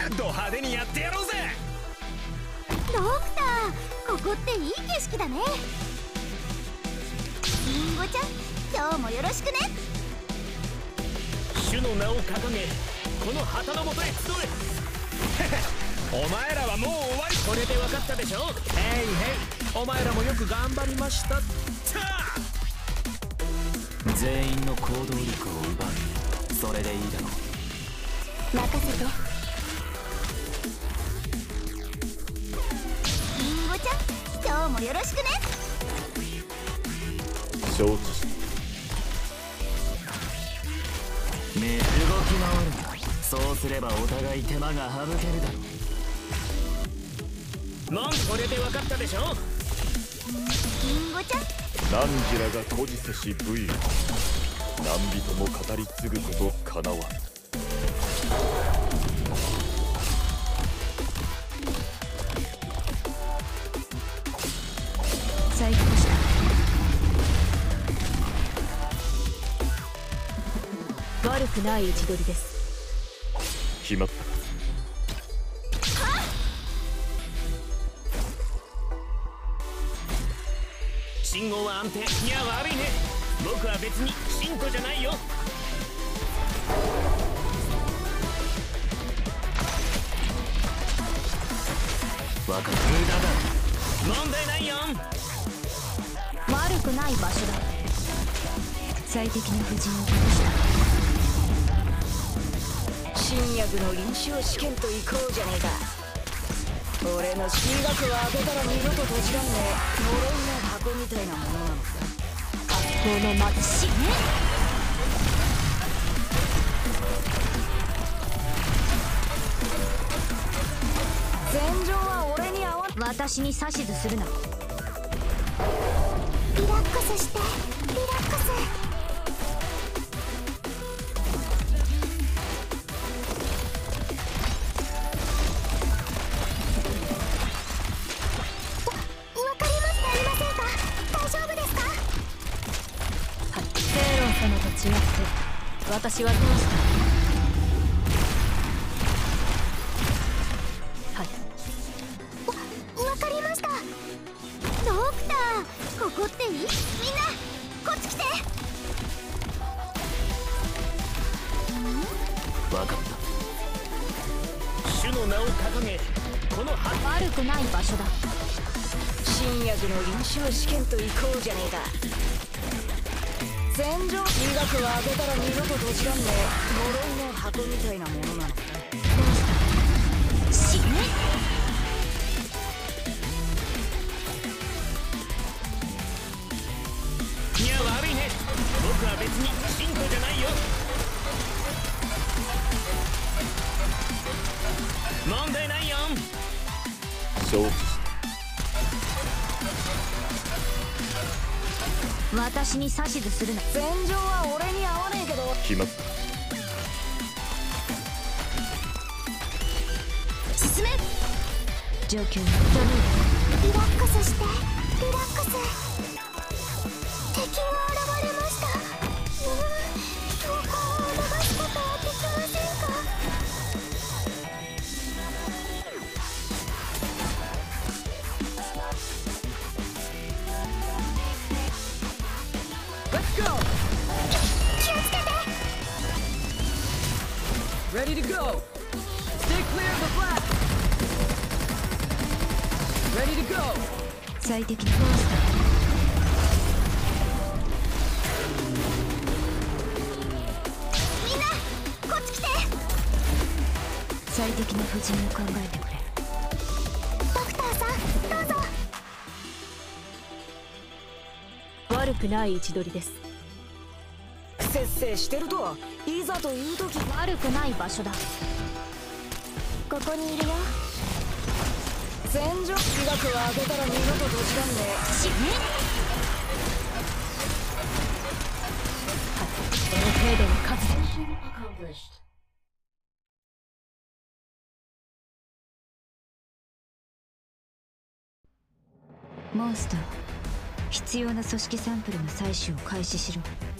ド派手にやってやろうぜ。 ドクター、ここっていい景色だね。リンゴちゃん、今日もよろしくね。 主の名を掲げ、この旗の下へ集え。お前らはもう終わり。これで分かったでしょ。へいへい、お前らもよく頑張りました。 全員の行動力を奪う。それでいいだろう。 任せて。リンゴちゃん、今日もよろしくね。 承知した。 ね、動き回るな。そうすればお互い手間が省けるだろう。 もうこれで分かったでしょ。 リンゴちゃん、 汝らが孤児せし武勇、何人も語り継ぐことかなわん。 最高した。悪くない位置取りです。 決まったか。 信号は安定。いや悪いね、僕は別に信徒じゃないよ。 分かった。無駄だ。 問題ないよ。 悪くない場所だ。最適な布陣を崩した。 新薬の臨床試験と行こうじゃねえか。俺の式学を開けたら二度と閉じらんねえ呪いの箱みたいなものなのさ。 格好のまずしね。 戦場は俺に合わん。 私に指図するな。リラックスして、リラックス。わかりますでありませんか。大丈夫ですか。はい、セイロン様と違って私はどうした。わかりました。ドクター、ここっていい？みんなこっち来て。 分かった。 主の名を掲げ、この旗。 悪くない場所だ。 新薬の臨床試験と行こうじゃねえか。戦場式学を開けたら二度と閉じらんねえ呪いの箱みたいなものなのさ。 死ね。 いや悪いね、僕は別に信徒じゃないよ。問題ないよ。 承知した。 私に指図するな。 戦場は俺に合わねえけど。 決まった。 進め。状況に整え。リラックスして、リラックス。敵が現れました。標高を伸ばすことはできませんか。 Let's go! 気をつけて。 Ready to go! Stay clear of the flat! Ready to go! 最適なコースだ。みんなこっち来て。最適な布陣を考えてくれ。ドクターさん、どうぞ。悪くない位置取りです。 不摂生してるといざという時。 悪くない場所だ。ここにいるよ。 戦場式学を開けたら二度と閉じらんねえ。 死ね。この程度の数で。モンスター、必要な組織サンプルの採取を開始しろ。